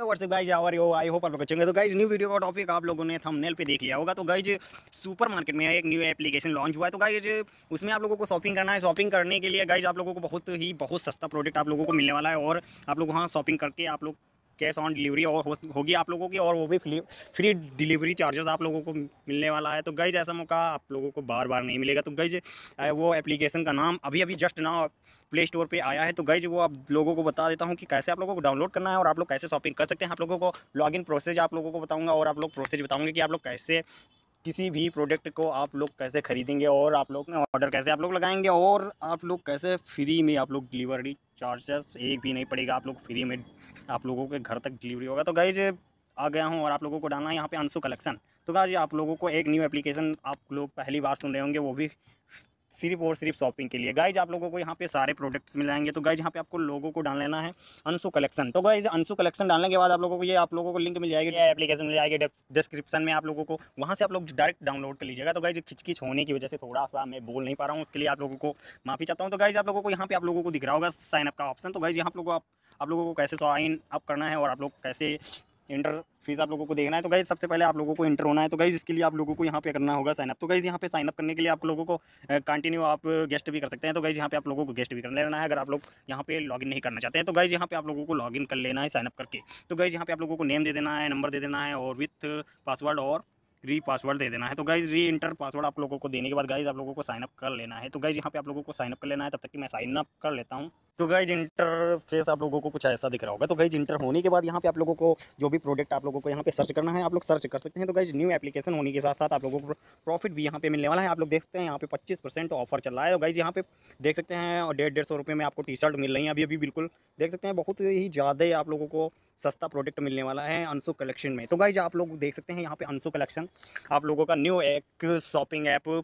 तो what's up guys our yo I hope आप लोग अच्छे होंगे। तो गाइज न्यू वीडियो का टॉपिक आप लोगों ने थंबनेल पे देख लिया होगा। तो गाइज सुपर मार्केट में एक न्यू एप्लीकेशन लॉन्च हुआ है। तो गाइज उसमें आप लोगों को शॉपिंग करना है। शॉपिंग करने के लिए गाइज आप लोगों को बहुत सस्ता प्रोडक्ट आप लोगों को मिलने वाला है और आप लोग वहाँ शॉपिंग करके आप लोग कैश ऑन डिलीवरी और होगी आप लोगों की, और वो भी फ्री डिलीवरी चार्जेस आप लोगों को मिलने वाला है। तो गाइज ऐसा मौका आप लोगों को बार बार नहीं मिलेगा। तो गाइज वो एप्लीकेशन का नाम अभी अभी जस्ट ना प्ले स्टोर पे आया है। तो गाइज वो आप लोगों को बता देता हूँ कि कैसे आप लोगों को डाउनलोड करना है और आप लोग कैसे शॉपिंग कर सकते हैं। आप लोगों को लॉगिन प्रोसेस आप लोगों को बताऊँगा और आप लोग प्रोसेस बताऊँगे कि आप लोग कैसे किसी भी प्रोडक्ट को आप लोग कैसे खरीदेंगे और आप लोग में ऑर्डर कैसे आप लोग लगाएंगे और आप लोग कैसे फ्री में आप लोग डिलीवरी चार्जेस एक भी नहीं पड़ेगा, आप लोग फ्री में आप लोगों के घर तक डिलीवरी होगा। तो गाइज आ गया हूँ और आप लोगों को डालना है यहाँ पे अंशु कलेक्शन। तो गाइज आप लोगों को एक न्यू एप्लीकेशन आप लोग पहली बार सुन रहे होंगे, वो भी सिर्फ और सिर्फ शॉपिंग के लिए। गाइज आप लोगों को यहाँ पे सारे प्रोडक्ट्स मिल जाएंगे। तो गाइज यहाँ पे आपको लोगों को डाल लेना है अंशु कलेक्शन। तो गाइज अंशु कलेक्शन डालने के बाद आप लोगों को लिंक मिल जाएगी, एप्लीकेशन मिल जाएगी डिस्क्रिप्शन में। आप लोगों को वहाँ से आप लोग डायरेक्ट डाउनलोड कर लीजिएगा। तो गाइज खिचकिच होने की वजह से थोड़ा सा मैं बोल नहीं पा रहा हूँ, उसके लिए आप लोगों को माफी चाहता हूँ। तो गाइज आप लोगों को यहाँ पे आप लोगों को दिख रहा होगा साइन अप का ऑप्शन। तो गाइज यहाँ आप लोगों को कैसे साइन अप करना है और आप लोग कैसे इंटर फीस आप लोगों को देखना है। तो गाइज सबसे पहले आप लोगों को इंटर होना है। तो गाइज इसके लिए आप लोगों को यहाँ पे करना होगा साइन अप। तो गाइज यहाँ पे साइन अप करने के लिए आप लोगों को कंटिन्यू आप गेस्ट भी कर सकते हैं। तो गाइज यहाँ पे आप लोगों को गेस्ट भी कर लेना है अगर आप लोग यहाँ पे लॉगिन नहीं करना चाहते हैं। तो गाइज यहाँ पे आप लोगों को लॉगिन कर लेना है साइन अप करके। तो गाइज यहाँ पे आप लोगों को नेम दे देना है, नंबर दे देना है और विथ पासवर्ड और पासवर्ड दे देना है। तो गाइज इंटर पासवर्ड आप लोगों को देने के बाद गाइज आप लोगों को साइन अप कर लेना है। तो गाइज यहाँ पे आप लोगों को साइन अप कर लेना है, तब तक कि मैं साइन अप कर लेता हूँ। तो गाइज इंटरफेस आप लोगों को कुछ ऐसा दिख रहा होगा। तो गाइज इंटर होने के बाद यहाँ पे आप लोगों को जो भी प्रोडक्ट आप लोगों को यहाँ पे सर्च करना है आप लोग सर्च कर सकते हैं। तो गाइज न्यू एप्लीकेशन होने के साथ साथ आप लोगों को प्रॉफिट भी यहाँ पे मिलने वाला है। आप लोग देख सकते हैं यहाँ पे 25% ऑफर चल रहा है। तो गाइज यहाँ पे देख सकते हैं और 150 रुपये में आपको टी शर्ट मिल रही है अभी अभी। बिल्कुल देख सकते हैं बहुत ही ज़्यादा आप लोगों को सस्ता प्रोडक्ट मिलने वाला है अंशु कलेक्शन में। तो गाइज आप लोग देख सकते हैं यहाँ पे अंशु कलेक्शन आप लोगों का न्यू एक शॉपिंग ऐप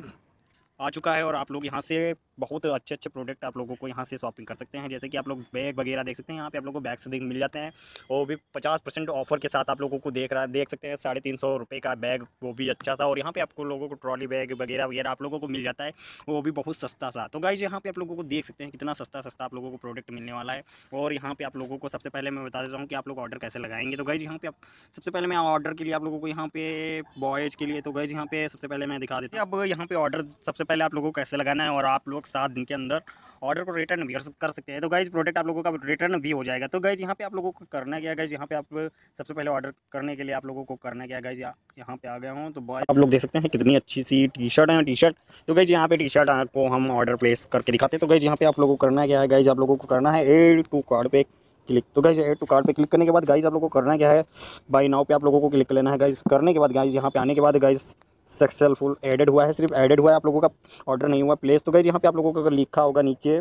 आ चुका है और आप लोग यहाँ से बहुत अच्छे अच्छे प्रोडक्ट आप लोगों को यहाँ से शॉपिंग कर सकते हैं। जैसे कि आप लोग बैग वगैरह देख सकते हैं, यहाँ पे आप लोगों को बैग से मिल जाते हैं वो भी 50% ऑफर के साथ आप लोगों को देख सकते हैं। 350 रुपये का बैग वो भी अच्छा सा, और यहाँ पे आपको लोगों को ट्रॉली बैग वगैरह वगैरह आप लोगों को मिल जाता है वो भी बहुत सस्ता सा। तो गाइज यहाँ पे आप लोगों को देख सकते हैं कितना सस्ता आप लोगों को प्रोडक्ट मिलने वाला है। और यहाँ पे आप लोगों को सबसे पहले मैं बता देता हूँ कि आप लोग ऑर्डर कैसे लगाएंगे। तो गाइज यहाँ पे आप सबसे पहले मैं ऑर्डर के लिए आप लोगों को यहाँ पे बॉयज़ के लिए, तो गाइज यहाँ पे सबसे पहले मैं दिखा देता हूँ। अब यहाँ पे ऑर्डर सबसे पहले आप लोगों को कैसे लगाना है और आप लोग 7 दिन के अंदर ऑर्डर को रिटर्न भी कर सकते हैं। तो गाइज प्रोडक्ट आप लोगों का रिटर्न भी हो जाएगा। तो गाइज यहाँ पे आप लोगों को करना क्या है, गाइज यहाँ पे आप सबसे पहले ऑर्डर करने के लिए आप लोगों को करना क्या है। गाइज यहाँ पे आ गया हूँ तो बॉय आप लोग देख सकते हैं कितनी अच्छी सी टी शर्ट है टी शर्ट। तो गाइज यहाँ पे टी शर्ट को हम ऑर्डर प्लेस करके दिखाते हैं। तो गाइज यहाँ पे आप लोगों को करना क्या है, गाइज आप लोगों को करना है एड टू कार्ड पे क्लिक। तो गाइज एड टू कार्ड पे क्लिक करने के बाद गाइज आप लोगों को करना क्या है, बाय नाउ पे आप लोगों को क्लिक कर लेना है। गाइज करने के बाद गाइज यहाँ पे आने के बाद गाइज सक्सेसफुल एडेड हुआ है, सिर्फ एडेड हुआ है, आप लोगों का ऑर्डर नहीं हुआ प्लेस। तो गाइज यहाँ पे आप लोगों को अगर लिखा होगा नीचे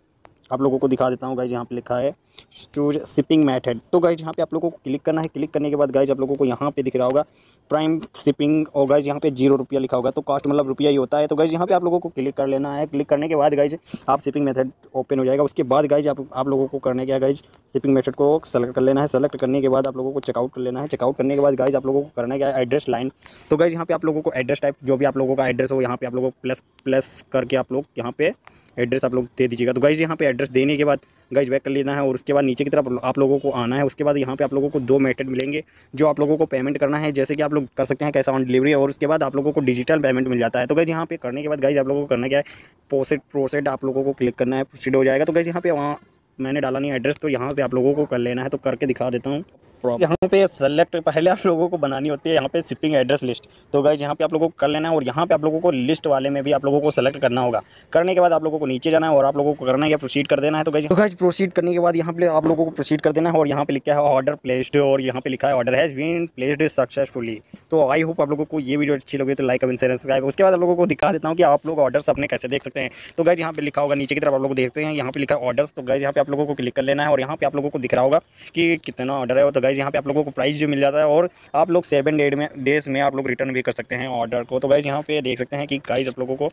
आप लोगों को दिखा देता हूँ। गाइज यहाँ पे लिखा है चूज शिपिंग मेथड। तो गाइज यहाँ पे आप लोगों को क्लिक करना है। क्लिक करने के बाद गाइज आप लोगों को यहाँ पे दिख रहा होगा प्राइम शिपिंग और गाइज यहाँ पे 0 रुपया लिखा होगा। तो कॉस्ट मतलब रुपया ही होता है। तो गाइज यहाँ पे आप लोगों को क्लिक कर लेना है। क्लिक करने के बाद गाइज आप शिपिंग मेथड ओपन हो जाएगा। उसके बाद गाइज आप लोगों को करना क्या है, गाइज शिपिंग मेथड को सेलेक्ट कर लेना है। सेलेक्ट करने के बाद आप लोगों को चेकआउट कर लेना है। चेकआउट करने के बाद गाइज आप लोगों को करना क्या है, एड्रेस लाइन। तो गाइज यहाँ पे आप लोगों को एड्रेस टाइप जो भी आप लोगों का एड्रेस हो यहाँ पे आप लोगों को प्लस करके आप लोग यहाँ पे एड्रेस आप लोग दे दीजिएगा। तो गाइज यहाँ पे एड्रेस देने के बाद गाइज बैक कर लेना है और उसके बाद नीचे की तरफ आप लोगों को आना है। उसके बाद यहाँ पे आप लोगों को 2 मेथड मिलेंगे जो आप लोगों को पेमेंट करना है। जैसे कि आप लोग कर सकते हैं कैश ऑन डिलीवरी और उसके बाद आप लोगों को डिजिटल पेमेंट मिल जाता है। तो गाइज यहाँ पे करने के बाद गाइज आप लोगों को करना क्या है, प्रोसेड आप लोगों को क्लिक करना है, प्रोसीड हो जाएगा। तो गाइज यहाँ पे वहाँ मैंने डाला नहीं एड्रेस, तो यहाँ पे आप लोगों को कर लेना है। तो करके दिखा देता हूँ। यहाँ पे सेलेक्ट पहले आप लोगों को बनानी होती है यहाँ पे शिपिंग एड्रेस लिस्ट। तो गाइज यहाँ पे आप लोगों को कर लेना है और यहाँ पे आप लोगों को लिस्ट वाले में भी आप लोगों को सेलेक्ट करना होगा। करने के बाद आप लोगों को नीचे जाना है और आप लोगों को करना है प्रोसीड कर देना है। तो गाइज प्रोसीड करने के बाद यहाँ पे आप लोगों को प्रोसीड कर देना है और यहाँ पे लिखा है ऑर्डर प्लेस्ड और यहाँ पे लिखा है order has been placed successfully. तो आई होप आप लोगों को ये वीडियो अच्छी लगी तो लाइक कमेंट शेयर सब्सक्राइब। उसके बाद आप लोगों को दिखा देता हूँ कि आप लोग ऑर्डर्स अपने कैसे देख सकते हैं। तो गाइज यहाँ पे लिखा होगा नीचे की तरफ आप लोग देखते हैं यहाँ पे लिखा है ऑर्डर्स। तो गाइज यहाँ पे आप लोगों को क्लिक कर लेना है और यहाँ पे आप लोगों को दिख रहा होगा कि कितना ऑर्डर है। तो गाइज यहाँ पे आप लोगों को प्राइस जो मिल जाता है और आप लोग 7 डेज में आप लोग रिटर्न भी कर सकते हैं ऑर्डर को। तो गाइज यहाँ पे देख सकते हैं कि गाइज आप लोगों को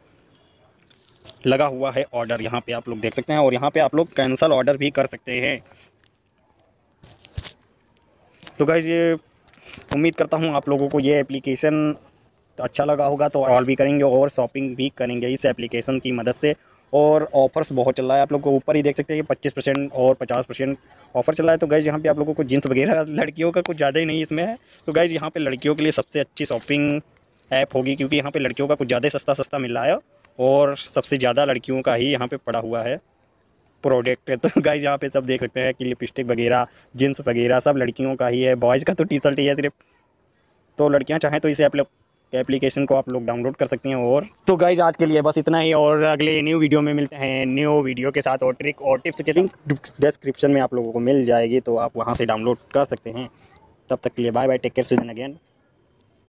लगा हुआ है ऑर्डर, यहाँ पे आप लोग देख सकते हैं और यहाँ पे आप लोग कैंसिल ऑर्डर भी कर सकते हैं। तो गाइज ये उम्मीद करता हूँ आप लोगों को ये एप्लीकेशन अच्छा लगा होगा, तो और भी करेंगे और शॉपिंग भी करेंगे इस एप्लीकेशन की मदद से। और ऑफर्स बहुत चल रहा है। आप लोग को ऊपर ही देख सकते हैं कि 25% और 50% ऑफर चल रहा है। तो गाइज़ यहाँ पे आप लोगों को जीन्स वगैरह लड़कियों का कुछ ज़्यादा ही नहीं इसमें है। तो गाइज़ यहाँ पे लड़कियों के लिए सबसे अच्छी शॉपिंग ऐप होगी, क्योंकि यहाँ पे लड़कियों का कुछ ज़्यादा सस्ता सस्ता मिल रहा है और सबसे ज़्यादा लड़कियों का ही यहाँ पे पड़ा हुआ है प्रोडक्ट है। तो गाइज़ यहाँ पे सब देख सकते हैं कि लिपस्टिक वगैरह, जीन्स वगैरह सब लड़कियों का ही है। बॉयज़ का तो टी शर्ट ही है सिर्फ। तो लड़कियां चाहें तो इसे एप्लीकेशन को आप लोग डाउनलोड कर सकती हैं। और तो गाइज आज के लिए बस इतना ही, और अगले न्यू वीडियो में मिलते हैं न्यू वीडियो के साथ, और ट्रिक और टिप्स के लिंक डिस्क्रिप्शन में आप लोगों को मिल जाएगी, तो आप वहां से डाउनलोड कर सकते हैं। तब तक के लिए bye bye, take care, see you again.